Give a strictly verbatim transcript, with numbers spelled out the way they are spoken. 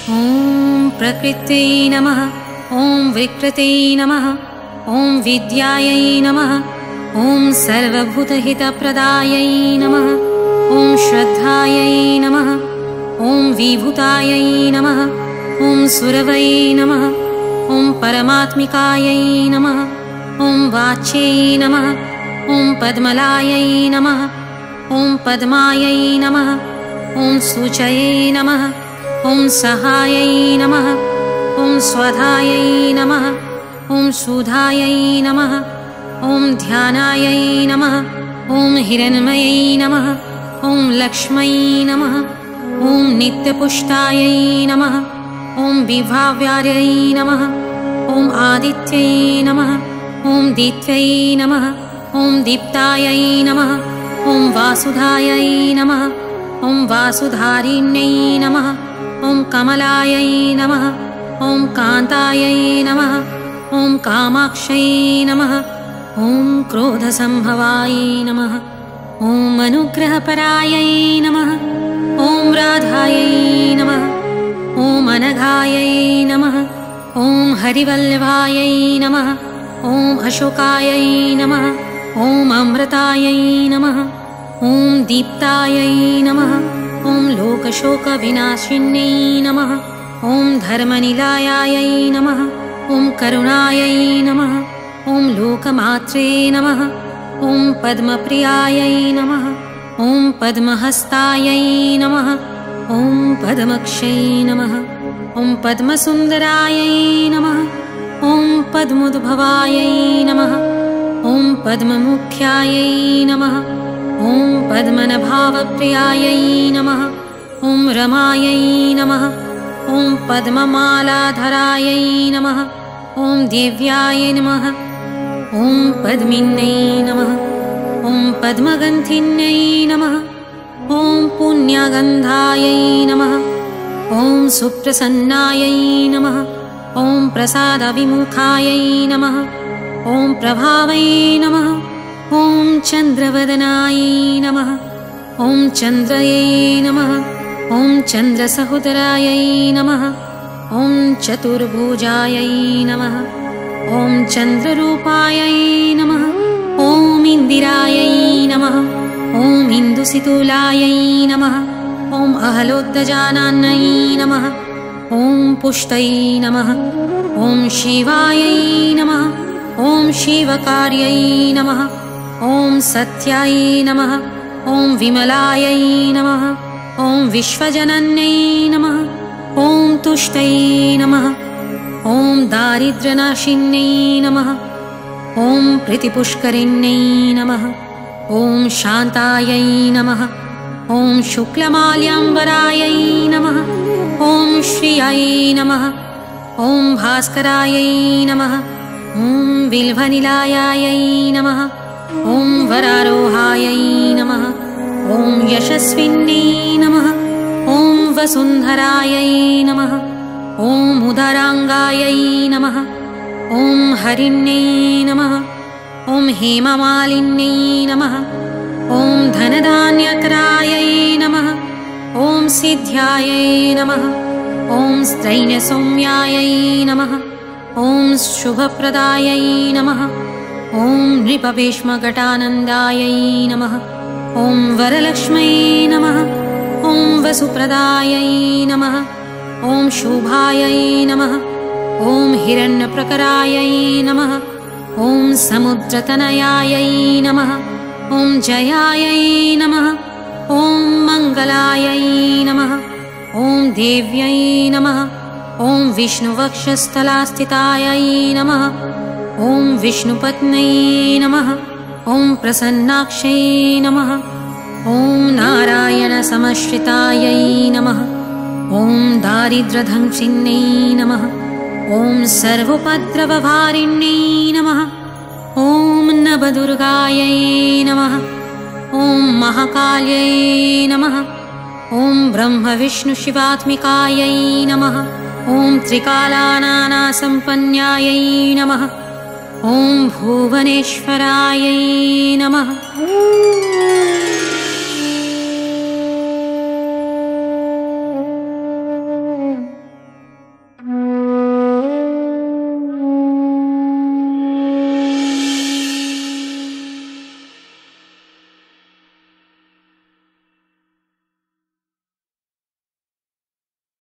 ॐ प्रकृत्यै नमः। ॐ विकृत्यै नमः। ॐ विद्यायै नमः। ॐ सर्वभूतहितप्रदायै नमः। ॐ श्रद्धायै नमः। ॐ विभूतायै नमः। ॐ सुरवै नमः। ॐ परमात्मिकायै नमः। ॐ वाच्यै नमः। ॐ पद्मलायै नमः। ॐ पद्मायै नमः। ॐ सूचये नमः। ॐ सहायै नमः। ॐ स्वधायै नमः। ॐ सुधायै नमः। ॐ ध्यानायै नमः। ॐ हिरण्मयै नमः। ॐ लक्ष्मै नमः। ॐ नित्यपुष्टायै नमः। ॐ विभाव्यायै नमः। ॐ आदित्यै नमः। ॐ दित्यै नमः। ॐ दीप्तायै नमः। ॐ वासुधायै नमः। ॐ वासुधारिण्यै नमः। ॐ कमलायै नमः। ॐ कान्तायै नमः। ॐ कामाक्षै नमः। ॐ क्रोधसम्भवायै नमः। ॐ अनुग्रहपरायै नमः। ॐ राधायै नमः। ॐ अनघायै नमः। ॐ हरिवल्लभायै नमः। ॐ अशोकायै नमः। ॐ अमृतायै नमः। ॐ दीप्तायै नमः। ॐ लोकशोकविनाशिन्यै नमः। ॐ धर्मनिलयायै नमः। ॐ करुणायै नमः। ॐ लोकमात्रे नमः। ॐ पद्मप्रियायै नमः। ॐ पद्महस्तायै नमः। ॐ पद्मक्षै नमः। ॐ पद्मसुन्दरायै नमः। ॐ पद्मोद्भवायै नमः। ॐ पद्ममुख्यायै नमः। ॐ पद्मनाभावप्रियायै नमः। ॐ रमायै नमः। ॐ पद्ममालाधरायै नमः। ॐ देव्याय नमः। ॐ पद्मिन्यै नमः। ॐ पद्मगन्धिन्यै नमः। ॐ पुण्यगन्धायै नमः। ॐ सुप्रसन्नायै नमः। ॐ प्रसादविमुखायै नमः। ॐ प्रभावै नमः। ॐ चन्द्रवदनायै नमः। ॐ चन्द्रयै नमः। ॐ चन्द्रसहोदरायै नमः। ॐ चतुर्भुजायै नमः। ॐ चन्द्ररूपायै नमः। ॐ इन्दिरायै नमः। ॐ इन्दुसितुलायै नमः। ॐ अहलोद्गजानन्यै नमः। ॐ पुष्टै नमः। ॐ शिवायै नमः। ॐ शिवकार्यै नमः। ॐ सत्याय नमः। ॐ विमलायै नमः। ॐ विश्वजनन्यै नमः। ॐ तुष्टै नमः। ॐ दारिद्र्यनाशिन्यै नमः। ॐ प्रीतिपुष्करिण्यै नमः। ॐ शान्तायै नमः। ॐ शुक्लमाल्याम्बरायै नमः। ॐ श्रियै नमः। ॐ भास्करायै नमः। ॐ बिल्वनिलयायै नमः। ॐ वरारोहायै नमः। ॐ यशस्विन्यै नमः। ॐ वसुन्धरायै नमः। ॐ उदराङ्गायै नमः। ॐ हरिण्यै नमः। ॐ हेममालिन्यै नमः। ॐ धनधान्यकरायै नमः। ॐ सिद्ध्यायै नमः। ॐ स्त्रैणसौम्यायै नमः। ॐ शुभप्रदायै नमः। ॐ नृपभीष्मघटानन्दायै नमः। ॐ वरलक्ष्म्यै नमः। ॐ वसुप्रदायै नमः। ॐ शुभायै नमः। ॐ हिरण्यप्रकरायै नमः। ॐ समुद्रतनयायै नमः। ॐ जयायै नमः। ॐ मङ्गलायै नमः। ॐ देव्यै नमः। ॐ विष्णुवक्षस्थलास्थितायै नमः। ॐ विष्णुपत्न्यै नमः। ॐ प्रसन्नाक्षै नमः। ॐ नारायणसमश्रितायै नमः। ॐ दारिद्र्यध्वंसिन्यै नमः। ॐ सर्वोपद्रवभारिण्यै नमः। ॐ नवदुर्गायै नमः। ॐ महाकाल्यै नमः। ॐ ब्रह्मविष्णुशिवात्मिकायै नमः। ॐ त्रिकालानासम्पन्नायै नमः। ॐ भुवनेश्वरायै नमः।